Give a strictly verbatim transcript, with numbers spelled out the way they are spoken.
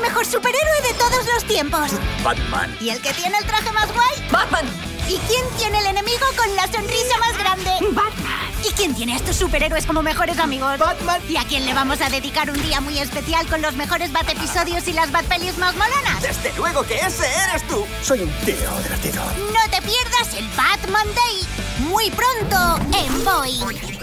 mejor superhéroe de todos los tiempos? Batman. ¿Y el que tiene el traje más guay? ¡Batman! ¿Y quién tiene el enemigo con la sonrisa más grande? ¡Batman! ¿Y quién tiene a estos superhéroes como mejores amigos? ¡Batman! ¿Y a quién le vamos a dedicar un día muy especial con los mejores Bat-episodios y las Bat-pelis más molonas? ¡Desde luego que ese eres tú! Soy un tío divertido. No te pierdas el Batman Day, muy pronto en Boing.